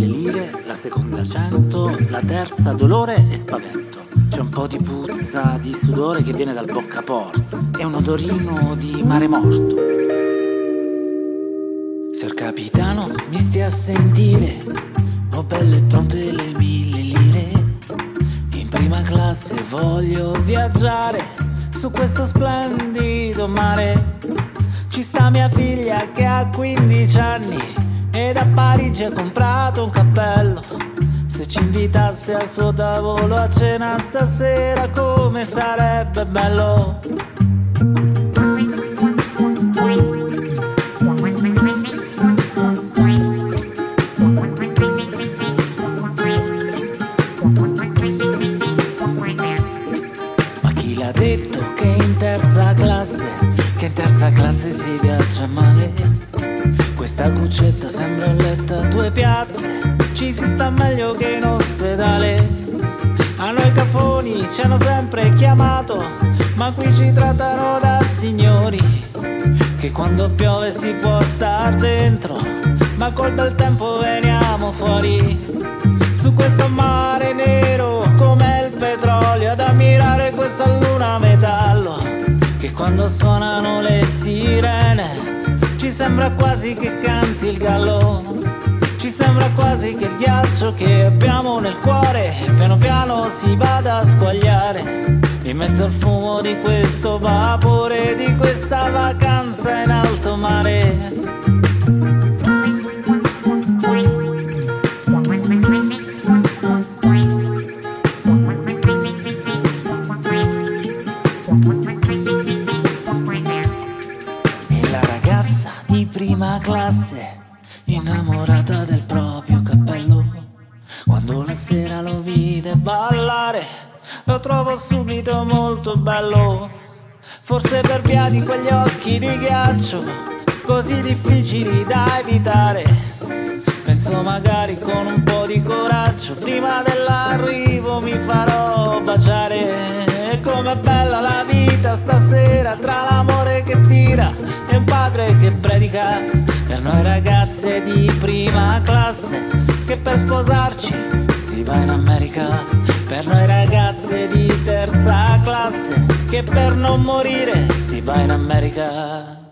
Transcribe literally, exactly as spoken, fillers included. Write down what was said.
mille lire, la seconda cento, la terza dolore e spavento. C'è un po' di puzza di sudore che viene dal boccaporto e un odorino di mare morto. Signor capitano, mi stia a sentire, ho belle pronte le mille lire. In prima classe voglio viaggiare su questo splendido mare. Ci sta mia figlia che ha quindici anni ed a Parigi ha comprato un cappello. Se ci invitasse al suo tavolo a cena stasera, come sarebbe bello. Ma chi l'ha detto che in terza classe, che in terza classe si viaggia male? Questa cuccetta sembra un letto a due piazze, ci si sta meglio che in ospedale. A noi cafoni ci hanno sempre chiamato, ma qui ci trattano da signori. Che quando piove si può star dentro, ma col bel tempo veniamo fuori. Su questo mare nero come il petrolio, ad ammirare questa luna a metallo, che quando suonano le sirene ci sembra quasi che canti il gallo. Ci sembra quasi che il ghiaccio che abbiamo nel cuore piano piano si vada a squagliare in mezzo al fumo di questo vapore, di questa vacanza in alto mare. E la ragazza di prima classe, innamorata del proprio cappello, quando la sera lo vide ballare, lo trovo subito molto bello. Forse per via di quegli occhi di ghiaccio, così difficili da evitare, penso magari con un po' di coraggio prima dell'arrivo mi farò baciare. E com'è bella la vita stasera, tra l'amore che tira e un padre che predica. Per noi ragazze di prima classe, che per sposarci si va in America. Per noi ragazze di terza classe, che per non morire si va in America.